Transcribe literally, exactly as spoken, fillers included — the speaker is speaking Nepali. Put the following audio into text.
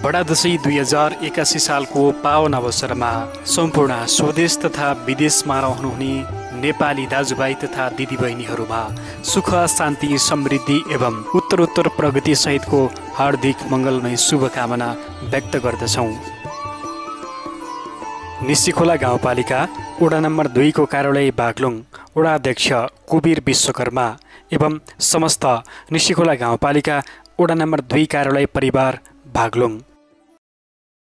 बडा दशैं दुई हजार एकासी सालको पावन अवसरमा सम्पूर्ण स्वदेश तथा विदेशमा रहनुहुने नेपाली दाजुभाइ तथा दिदीबहिनीहरूमा सुख शान्ति समृद्धि एवं उत्तरोत्तर प्रगति सहितको हार्दिक मङ्गलमय शुभकामना व्यक्त गर्दछौँ। निसिखोला गाउँपालिका वडा नम्बर दुईको कार्यालय बागलुङ वडा अध्यक्ष कुबीर विश्वकर्मा एवं समस्त निसिखोला गाउँपालिका वडा नम्बर दुई कार्यालय परिवार बागलुङ।